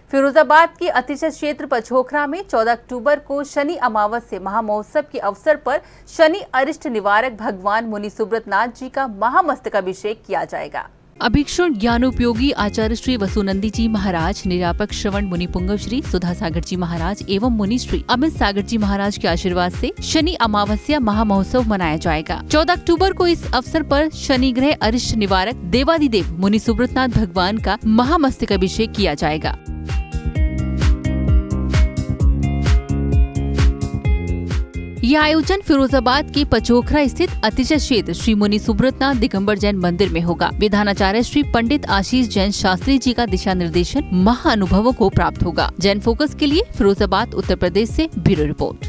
फिरोजाबाद की अतिशय क्षेत्र पचोखरा में 14 अक्टूबर को शनि अमावस्या महामहोत्सव के अवसर पर शनि अरिष्ट निवारक भगवान मुनि सुब्रतनाथ जी का महामस्तकाभिषेक किया जाएगा। अभीक्षण ज्ञानोपयोगी आचार्य श्री वसुनंदी जी महाराज, निरापक श्रवण मुनि पुंगव श्री सुधा सागर जी महाराज एवं मुनि श्री अमित सागर जी महाराज के आशीर्वाद से शनि अमावस्या महामहोत्सव मनाया जाएगा। 14 अक्टूबर को इस अवसर पर शनि ग्रह अरिष्ट निवारक देवादिदेव मुनि सुब्रतनाथ भगवान का महामस्तकाभिषेक किया जाएगा। यह आयोजन फिरोजाबाद के पचोखरा स्थित अतिशय क्षेत्र श्री मुनि सुब्रतनाथ दिगंबर जैन मंदिर में होगा। विधानाचार्य श्री पंडित आशीष जैन शास्त्री जी का दिशा निर्देशन महाअनुभवों को प्राप्त होगा। जैन फोकस के लिए फिरोजाबाद उत्तर प्रदेश से ब्यूरो रिपोर्ट।